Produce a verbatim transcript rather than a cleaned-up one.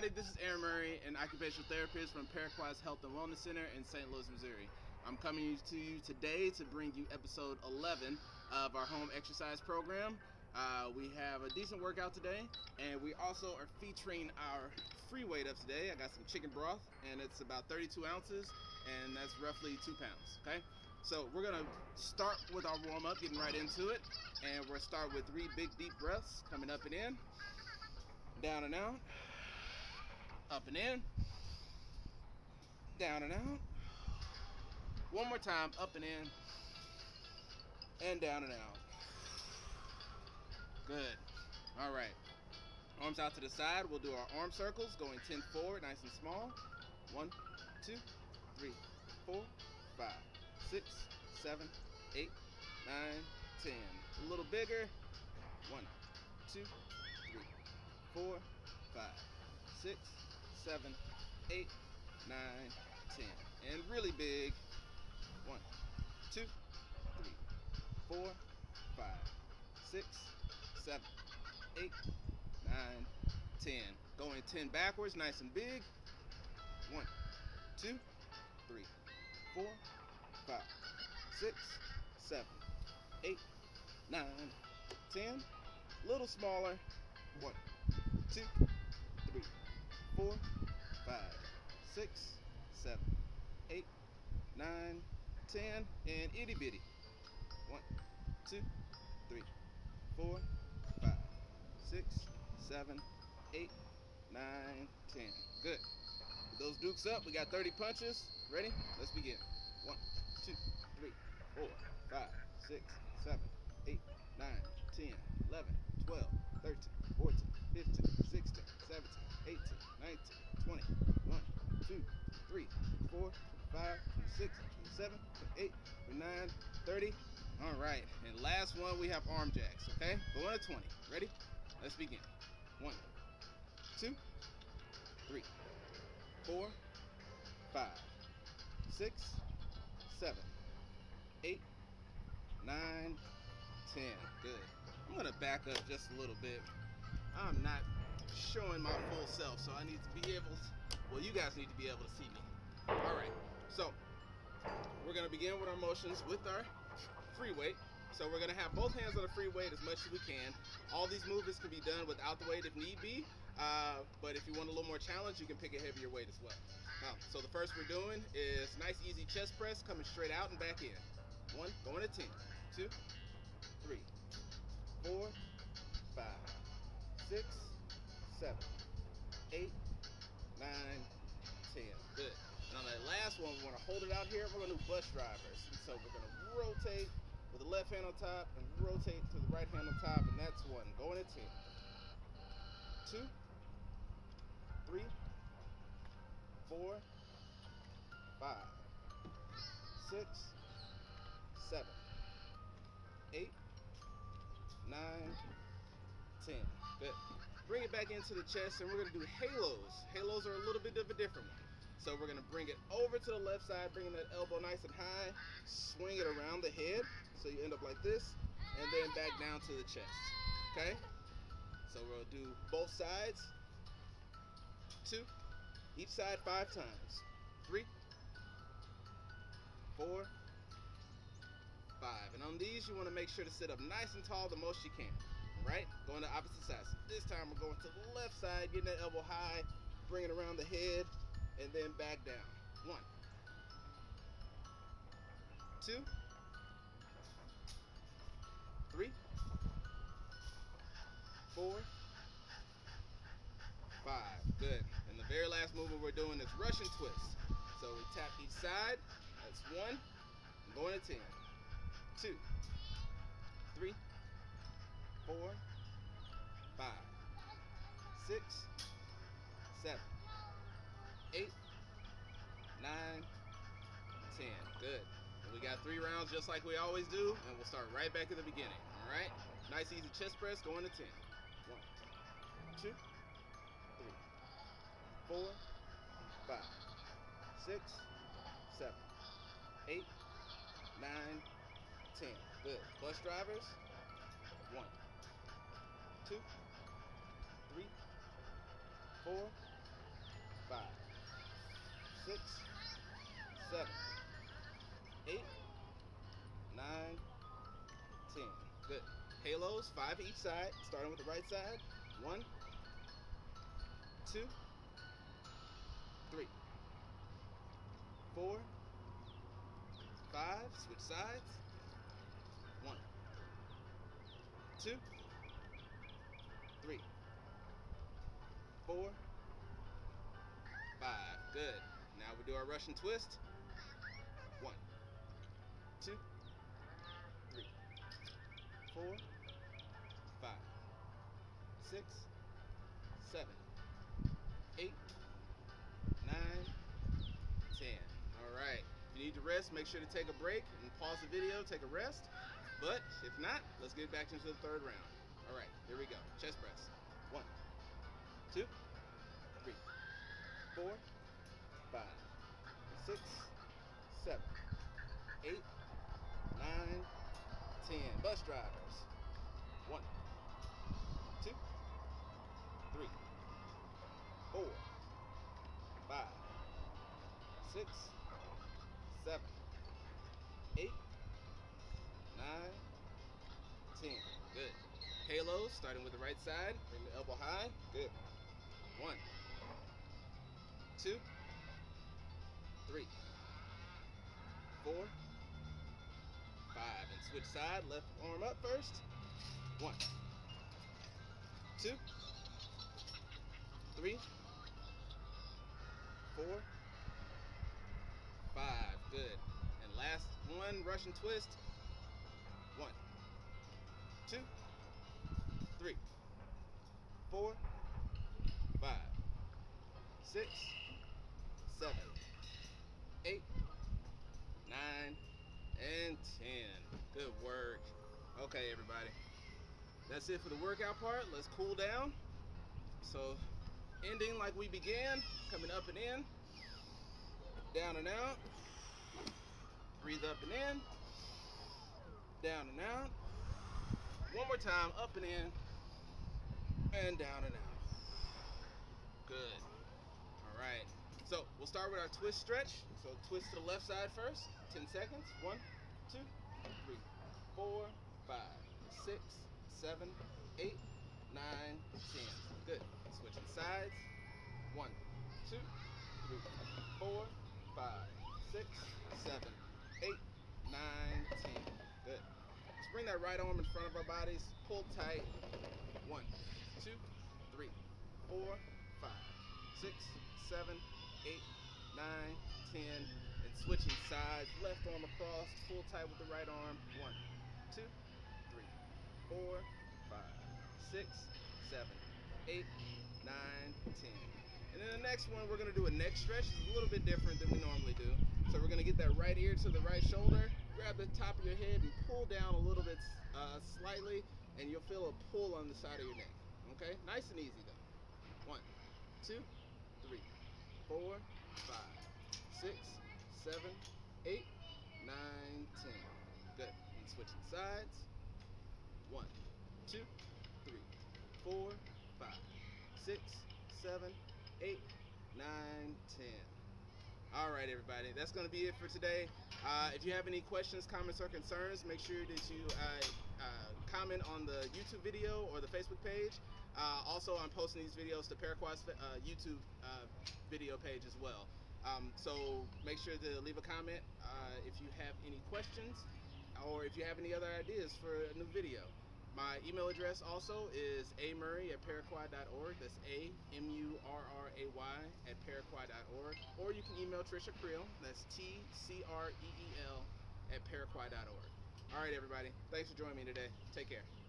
everybody, this is Aaron Murray, an occupational therapist from Paraquad Health and Wellness Center in Saint Louis, Missouri. I'm coming to you today to bring you episode eleven of our home exercise program. Uh, we have a decent workout today, and we also are featuring our free weight up today. I got some chicken broth, and it's about thirty-two ounces, and that's roughly two pounds, okay? So we're gonna start with our warm-up, getting right into it, and we'll start with three big deep breaths, coming up and in, down and out, up and in, down and out. One more time, up and in, and down and out. Good. All right. Arms out to the side. We'll do our arm circles, going ten forward, nice and small. One, two, three, four, five, six, seven, eight, nine, ten. A little bigger. One, two, three, four, five, six, seven, eight, nine, ten. And really big. One, two, three, four, five, six, seven, eight, nine, ten. Going ten backwards, nice and big. One, two, three, four, five, six, seven, eight, nine, ten. A little smaller. One, two, three, four, five, six, seven, eight, nine, ten, and itty bitty. One, two, three, four, five, six, seven, eight, nine, ten. Good. With those dukes up, we got thirty punches. Ready? Let's begin. One, two, three, four, five, six, seven, eight, nine, ten, eleven, twelve, thirteen, fourteen, fifteen, sixteen, seventeen, eighteen, nineteen, twenty, one, two, three, four, five, six, seven, eight, nine, thirty. All right, and last one, we have arm jacks, okay? Going to twenty. Ready? Let's begin. One, two, three, four, five, six, seven, eight, nine, ten. Good. I'm gonna back up just a little bit. I'm not showing my full self, so I need to be able to, well, you guys need to be able to see me. All right, so we're gonna begin with our motions with our free weight. So we're gonna have both hands on the free weight as much as we can. All these movements can be done without the weight if need be, uh, but if you want a little more challenge, you can pick a heavier weight as well. Now, so the first we're doing is nice easy chest press, coming straight out and back in. One, going to ten, two, three, four, five, six, seven, eight, nine, ten. Good. And on that last one, we want to hold it out here. We're going to do bus drivers. And so we're going to rotate with the left hand on top and rotate to the right hand on top, and that's one. Going at ten. Two, three, four, five, six, seven, eight, nine, ten. Good. Bring it back into the chest, and we're going to do halos. Halos are a little bit of a different one. So we're gonna bring it over to the left side, bringing that elbow nice and high, swing it around the head, so you end up like this, and then back down to the chest, okay? So we'll do both sides, two, each side five times, three, four, five. And on these, you wanna make sure to sit up nice and tall the most you can, all right? Going to opposite sides. So this time we're going to the left side, getting that elbow high, bring it around the head, and then back down. One, two, three, four, five. Good. And the very last movement we're doing is Russian twist. So we tap each side. That's one. I'm going to ten. Two, three, four, five, six, seven, eight, nine, ten. Good. And we got three rounds just like we always do, and we'll start right back at the beginning. All right? Nice easy chest press, going to ten. One, two, three, four, five, six, seven, eight, nine, ten. Good. Bus drivers. One, two, three, four, five, six, seven, eight, nine, ten. Good. Halos, five each side, starting with the right side. One, two, three, four, five. Switch sides. One, two, three, four, five. Good. Now we do our Russian twist. One, two, three, four, five, six, seven, eight, nine, ten. All right. If you need to rest, make sure to take a break and pause the video, take a rest. But if not, let's get back into the third round. All right, here we go. Chest press. One, two, three, four, five, six, seven, eight, nine, ten. Bus drivers. One, two, three, four, five, six, seven, eight, nine, ten. Good. Halos, starting with the right side. Bring the elbow high. Good. One, two, three, four, five. And switch side. Left arm up first. One, two, three, four, five. Good. And last one, Russian twist. One, two, three, four, five, six, seven, eight, nine, and ten. Good work. Okay, everybody. That's it for the workout part. Let's cool down. So, ending like we began, coming up and in, down and out. Breathe up and in, down and out. One more time, up and in, and down and out. Good. All right. So we'll start with our twist stretch. So twist to the left side first. ten seconds. One, two, three, four, five, six, seven, eight, nine, ten. Good. Switching sides. One, two, three, four, five, six, seven, eight, nine, ten. Good. Let's bring that right arm in front of our bodies. Pull tight. One, two, three, four, five, six, seven, eight, nine, ten. And switching sides. Left arm across. Pull tight with the right arm. One, two, three, four, five, six, seven, eight, nine, ten. And then the next one, we're going to do a neck stretch. It's a little bit different than we normally do. So we're going to get that right ear to the right shoulder, grab the top of your head and pull down a little bit uh, slightly, and you'll feel a pull on the side of your neck. Okay? Nice and easy though. One, two, three, four, five, six, seven, eight, nine, ten. Good. And switching sides. One, two, three, four, five, six, seven, eight, nine, ten. All right, everybody, that's going to be it for today. Uh, if you have any questions, comments, or concerns, make sure that you uh, uh, comment on the YouTube video or the Facebook page. Uh, also, I'm posting these videos to Paraquad's uh, YouTube uh, video page as well. Um, so make sure to leave a comment uh, if you have any questions or if you have any other ideas for a new video. My email address also is a murray at paraquad dot org. That's A M U R R A Y at paraquad dot org. Or you can email Trisha Creel. That's T C R E E L at paraquad dot org. All right, everybody. Thanks for joining me today. Take care.